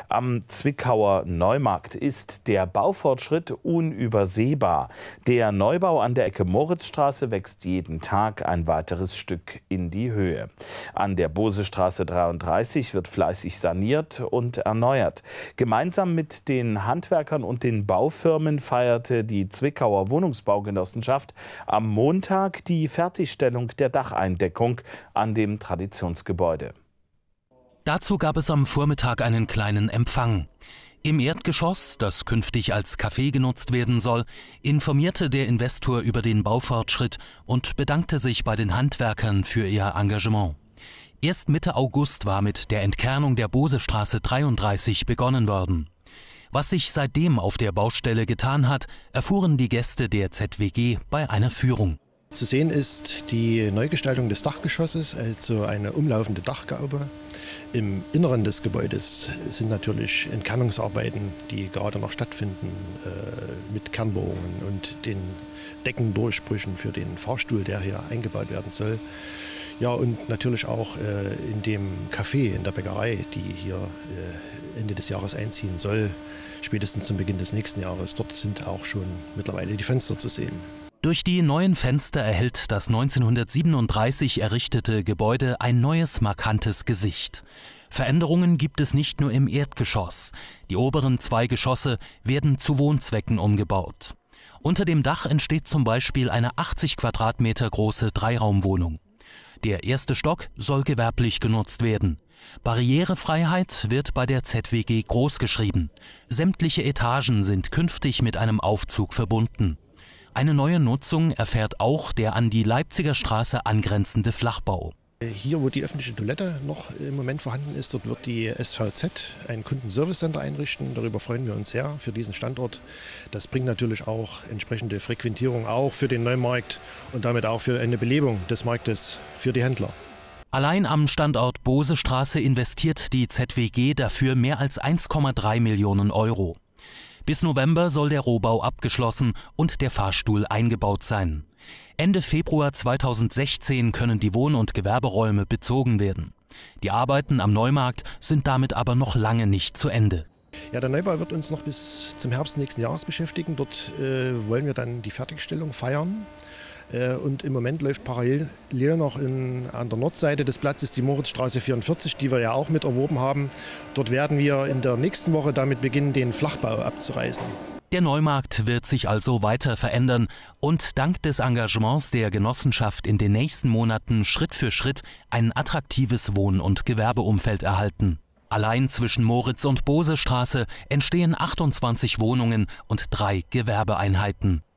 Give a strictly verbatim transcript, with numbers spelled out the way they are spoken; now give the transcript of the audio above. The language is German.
Am Zwickauer Neumarkt ist der Baufortschritt unübersehbar. Der Neubau an der Ecke Moritzstraße wächst jeden Tag ein weiteres Stück in die Höhe. An der Bosestraße dreiunddreißig wird fleißig saniert und erneuert. Gemeinsam mit den Handwerkern und den Baufirmen feierte die Zwickauer Wohnungsbaugenossenschaft am Montag die Fertigstellung der Dacheindeckung an dem Traditionsgebäude. Dazu gab es am Vormittag einen kleinen Empfang. Im Erdgeschoss, das künftig als Café genutzt werden soll, informierte der Investor über den Baufortschritt und bedankte sich bei den Handwerkern für ihr Engagement. Erst Mitte August war mit der Entkernung der Bosestraße dreiunddreißig begonnen worden. Was sich seitdem auf der Baustelle getan hat, erfuhren die Gäste der Z W G bei einer Führung. Zu sehen ist die Neugestaltung des Dachgeschosses, also eine umlaufende Dachgaube. Im Inneren des Gebäudes sind natürlich Entkernungsarbeiten, die gerade noch stattfinden, äh, mit Kernbohrungen und den Deckendurchbrüchen für den Fahrstuhl, der hier eingebaut werden soll. Ja, und natürlich auch äh, in dem Café, in der Bäckerei, die hier äh, Ende des Jahres einziehen soll, spätestens zum Beginn des nächsten Jahres. Dort sind auch schon mittlerweile die Fenster zu sehen. Durch die neuen Fenster erhält das neunzehnhundertsiebenunddreißig errichtete Gebäude ein neues, markantes Gesicht. Veränderungen gibt es nicht nur im Erdgeschoss. Die oberen zwei Geschosse werden zu Wohnzwecken umgebaut. Unter dem Dach entsteht zum Beispiel eine achtzig Quadratmeter große Dreiraumwohnung. Der erste Stock soll gewerblich genutzt werden. Barrierefreiheit wird bei der Z W G großgeschrieben. Sämtliche Etagen sind künftig mit einem Aufzug verbunden. Eine neue Nutzung erfährt auch der an die Leipziger Straße angrenzende Flachbau. Hier, wo die öffentliche Toilette noch im Moment vorhanden ist, dort wird die S V Z ein Kundenservice-Center einrichten. Darüber freuen wir uns sehr für diesen Standort. Das bringt natürlich auch entsprechende Frequentierung auch für den Neumarkt und damit auch für eine Belebung des Marktes für die Händler. Allein am Standort Bosestraße investiert die Z W G dafür mehr als eins Komma drei Millionen Euro. Bis November soll der Rohbau abgeschlossen und der Fahrstuhl eingebaut sein. Ende Februar zweitausendsechzehn können die Wohn- und Gewerberäume bezogen werden. Die Arbeiten am Neumarkt sind damit aber noch lange nicht zu Ende. Ja, der Neubau wird uns noch bis zum Herbst nächsten Jahres beschäftigen. Dort äh, wollen wir dann die Fertigstellung feiern. Äh, und im Moment läuft parallel noch in, an der Nordseite des Platzes die Moritzstraße vierundvierzig, die wir ja auch mit erworben haben. Dort werden wir in der nächsten Woche damit beginnen, den Flachbau abzureißen. Der Neumarkt wird sich also weiter verändern und dank des Engagements der Genossenschaft in den nächsten Monaten Schritt für Schritt ein attraktives Wohn- und Gewerbeumfeld erhalten. Allein zwischen Moritz- und Bosestraße entstehen achtundzwanzig Wohnungen und drei Gewerbeeinheiten.